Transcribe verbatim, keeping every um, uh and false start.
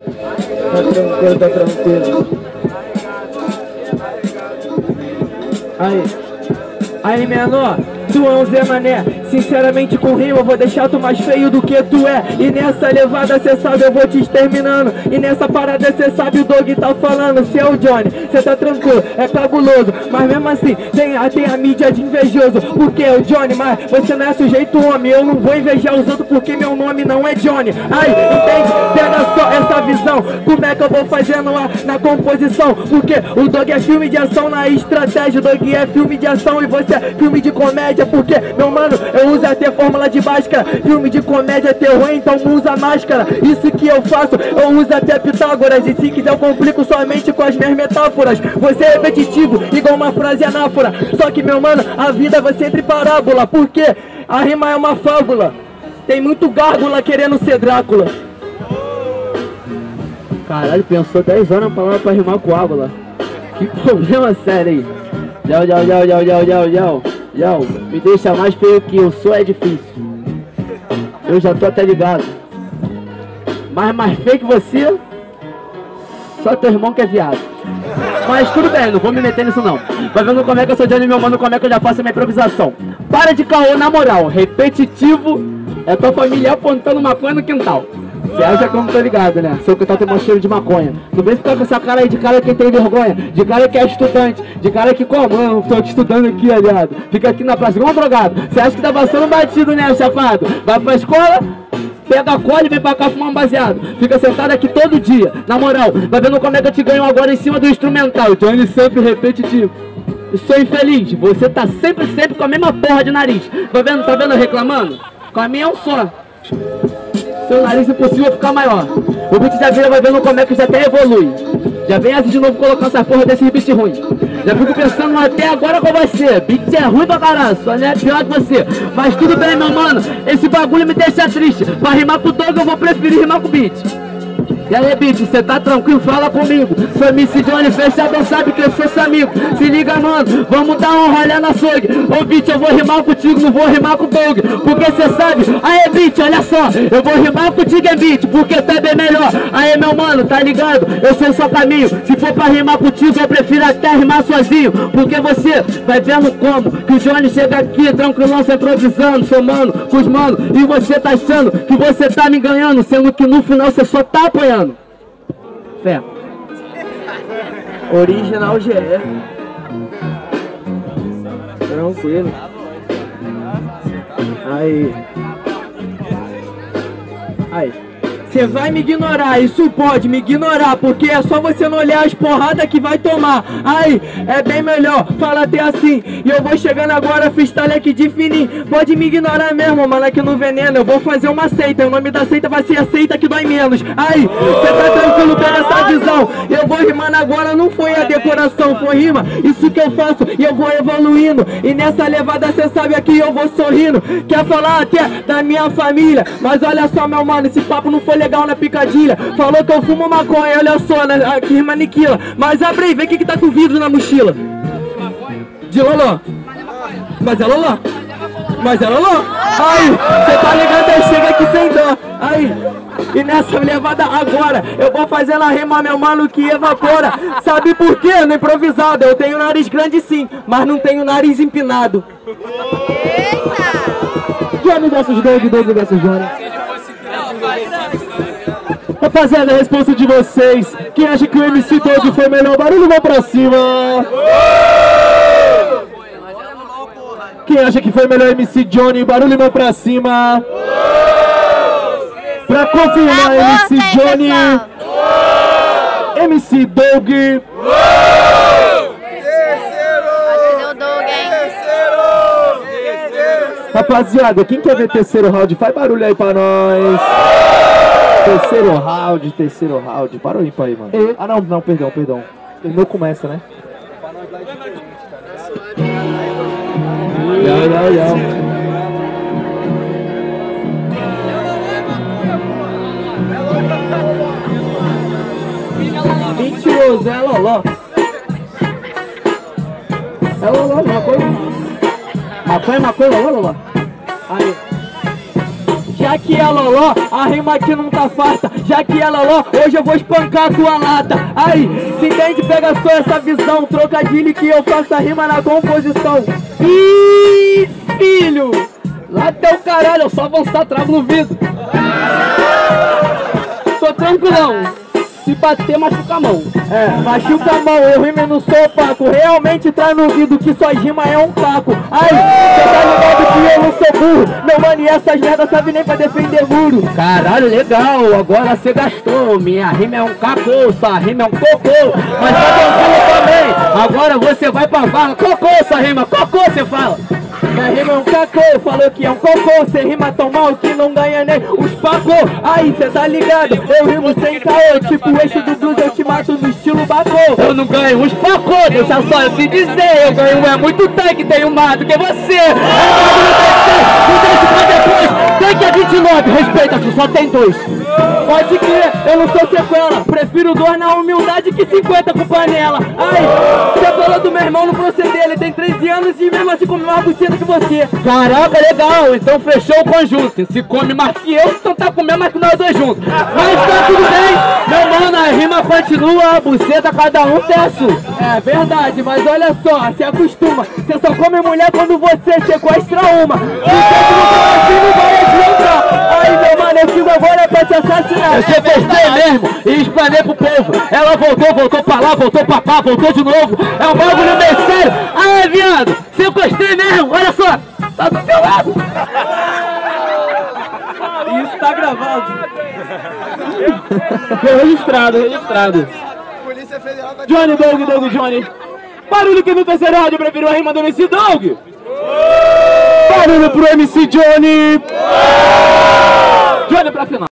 Tá tranquilo, tá tranquilo. Aí, aí menor, tu é um Zé Mané. Sinceramente com rima eu vou deixar tu mais feio do que tu é. E nessa levada cê sabe eu vou te exterminando. E nessa parada cê sabe o Dog tá falando. Se é o Johnny, cê tá tranquilo, é cabuloso. Mas mesmo assim, tem, tem a mídia de invejoso. Porque é o Johnny, mas você não é sujeito homem. Eu não vou invejar os outros porque meu nome não é Johnny. Aí, entende? Pega só essa visão. Como é que eu vou fazendo lá na composição? Porque o Dog é filme de ação na estratégia. O Dog é filme de ação e você é filme de comédia. Porque, meu mano, eu uso até fórmula de Bhaskara. Filme de comédia é terror, então não usa máscara. Isso que eu faço, eu uso até Pitágoras. E se quiser eu complico somente com as minhas metáforas. Você é repetitivo, igual uma frase anáfora. Só que, meu mano, a vida vai ser entre parábola. Porque a rima é uma fábula. Tem muito gárgula querendo ser Drácula. Caralho, pensou dez horas na palavra pra rimar com águla. Que problema sério aí. Yau, yau, yau, yau, yau, yau, yau. Yau, me deixa mais feio que eu sou é difícil. Eu já tô até ligado. Mas mais feio que você, só teu irmão que é viado. Mas tudo bem, não vou me meter nisso não. Vai vendo como é que eu sou Johnny, meu mano, como é que eu já faço a minha improvisação. Para de caô, na moral, repetitivo é tua família apontando maconha no quintal. Você acha que eu não tô ligado, né? Seu quintal tem um cheiro de maconha. Não vem ficar com essa cara aí de cara que tem vergonha, de cara que é estudante, de cara que como? Eu tô te estudando aqui, aliado. Fica aqui na praça igual um drogado. Você acha que tá passando batido, né, chapado? Vai pra escola, pega a cola e vem pra cá fumar um baseado. Fica sentado aqui todo dia, na moral. Vai vendo como é que eu te ganho agora em cima do instrumental. Johnny sempre repetitivo. Eu sou infeliz, você tá sempre, sempre com a mesma porra de nariz. Vai vendo, tá vendo eu reclamando? Com a minha é um só. Seu nariz impossível ficar maior. O beat já vira, vai vendo como é que já até evolui. Já vem assim de novo colocando essa porra desse beat ruim. Já fico pensando até agora com você. Beat é ruim pra caralho, só não é pior que você. Mas tudo bem, meu mano, esse bagulho me deixa triste. Pra rimar com o Dog eu vou preferir rimar com o beat. E aí, beat, cê tá tranquilo? Fala comigo. Sou M C Johnny, fechadão, sabe que eu sou seu amigo. Se liga, mano, vamos dar um rolê na açougue. Ô, beat, eu vou rimar contigo, não vou rimar com o Dog. Porque cê sabe, aí, beat, olha só. Eu vou rimar contigo, é beat, porque tá bem melhor. Aí, meu mano, tá ligado? Eu sei o seu caminho. Se for pra rimar contigo, eu prefiro até rimar sozinho. Porque você vai vendo como que o Johnny chega aqui, tranquilão, se improvisando, somando com os mano. E você tá achando que você tá me ganhando, sendo que no final você só tá apanhando. Fé. Original G R. Tranquilo. Aí. Aí. Você vai me ignorar, isso pode me ignorar, porque é só você não olhar as porradas que vai tomar. Aí, é bem melhor, fala até assim. E eu vou chegando agora, freestyle aqui de fininho. Pode me ignorar mesmo, mano, aqui no veneno. Eu vou fazer uma seita, o nome da seita vai ser a seita que dói menos. Aí, você tá tranquilo, pega essa visão. Eu vou rimando agora, não foi a decoração, foi rima. Isso que eu faço e eu vou evoluindo. E nessa levada cê sabe aqui eu vou sorrindo. Quer falar até da minha família, mas olha só, meu mano, esse papo não foi legal na picadilha. Falou que eu fumo maconha, olha só, né? Aqui rima aniquila. Mas abre aí, vê o que que tá com vidro na mochila. De loló. Mas é loló. Mas é loló. Aí, você tá ligado? Aí chega aqui sem dó. Aí, e nessa levada agora eu vou fazendo a rima, meu mano, que evapora. Sabe por quê? No improvisado eu tenho nariz grande sim, mas não tenho nariz empinado. Eita! Johnny versus Dog, Dog versus Johnny. Rapaziada, a resposta de vocês. Quem acha que o M C Dog foi melhor? Barulho, vão pra cima. Quem acha que foi melhor M C Johnny? Barulho, mão pra cima. Pra confirmar, M C Johnny, M C Dog. Rapaziada, quem quer ver terceiro round, faz barulho aí pra nós. Terceiro round, terceiro round. Para o ímpar aí, mano. E? Ah, não, não, perdão, perdão. Terminou, começa, né? Yau, yau, yau. Mentiroso, é loló. É loló, maconha. Maconha, maconha, loló, loló. Aí. Já já que é loló, a rima aqui não tá farta. Já que é loló, hoje eu vou espancar a tua lata. Aí, se entende, pega só essa visão. Trocadilho que eu faço a rima na composição. Ih, filho, lá até o caralho, eu só avançar, travo no vidro. Tô tranquilão, se bater machuca a mão. É, machuca a mão, eu rimo e não sou opaco. Realmente traz no ouvido que sua rima é um caco. Aí, cê tá ligado que eu não sou burro. Meu mano, e essas merdas sabe nem pra defender muro. Caralho, legal, agora cê gastou. Minha rima é um cacô, sua rima é um cocô. Mas tá tranquilo também, agora você vai pra vala. Cocô, sua rima, cocô, cê fala. Minha rima é um cacô, falou que é um cocô. Cê rima tão mal que não ganha nem os pacô. Aí, cê tá ligado, eu rimo sem caô. Tipo o eixo do blues, eu te mato no estilo bacô. Eu não ganho uns pacô, deixa só eu te dizer. Eu ganho é muito tanque, tenho mais do que você. Não deixe pra depois, tanque é vinte e nove, respeita-se, só tem dois. Pode crer, eu não sou sequela. Prefiro dois na humildade que cinquenta com panela. Ai, você falou do meu irmão no proceder. Ele tem treze anos e mesmo assim come mais buceta que você. Caraca, legal, então fechou o conjunto. Se come mais que eu, então tá comendo mais que nós dois juntos. Mas tá tudo bem, meu mano, a rima continua, a buceta cada um tem a sua. É verdade, mas olha só, se acostuma. Você só come mulher quando você sequestra uma. Você que não tá assim não vai adiantar. Aí meu mano, eu sigo agora pra te assassinar. Eu sequestrei mesmo e explanei pro povo. Ela voltou, voltou pra lá, voltou pra cá, voltou de novo. É um bagulho bem sério. Ah, viado, sequestrei mesmo, olha só, tá do seu lado. Isso tá gravado. Registrado, registrado. Polícia Federal tá... Johnny, Doug, Doug, Johnny. Barulho que no terceiro rádio prefiro a rima do M C Doug. Barulho pro M C Johnny. Johnny pra final.